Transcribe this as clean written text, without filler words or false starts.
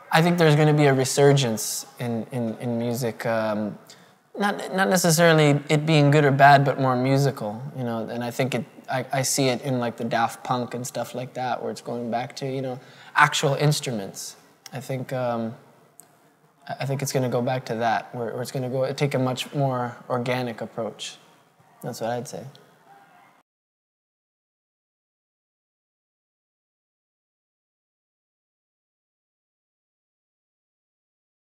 I think there's going to be a resurgence in music. Not necessarily it being good or bad, but more musical, you know. And I think I see it in like the Daft Punk and stuff like that, where it's going back to, you know, actual instruments. I think it's going to go back to that, where it's going to take a much more organic approach. That's what I'd say.